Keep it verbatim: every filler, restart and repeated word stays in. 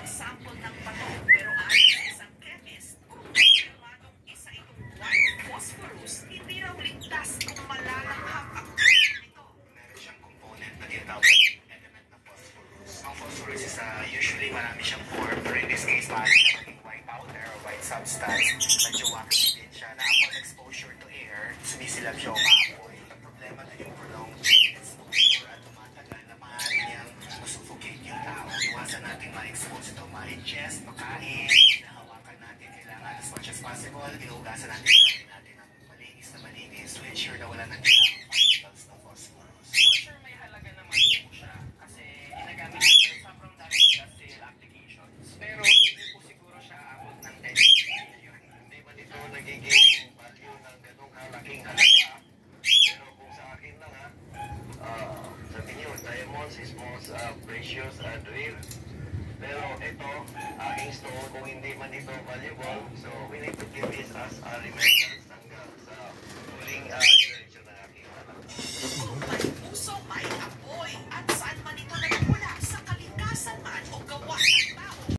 ng sample ng bato. Pero ayon sa isang chemist, kung konfirmadong isa itong white phosphorus, hindi raw ligtas kung malalanghap ang presyo nito. Meron siyang component na tinatawag element na phosphorus. Ang phosphorus is uh, usually marami siyang form, pero in this case, maaari siya maging white powder or white substance. Medyo waxy din siya na upon exposure to air, sumisilab siya o maapoy. Ang problema na yung prolonged exposure at tumatagal na maaari niyang masuffocate yung tao. Iwasan natin ma-expose ito, ma-ingest, makain, hinahawakan natin. Kailangan as much as possible, inuugasan natin natin natin ng malinis na malinis to ensure na wala nagkailangan particles ng phosphorus. For sure, may halaga naman po siya kasi ginagamit siya sa from direct industrial applications. Pero hindi po siguro siya aabot ng ten million. Hindi ba dito nagiging value ng ganong kalaking halaga? Pero kung sa akin lang ha, uh, sabi niyo, diamonds is most uh, precious and rare. Pero ito, aking store, kung hindi man ito valuable, so we need to give this as a remembrance.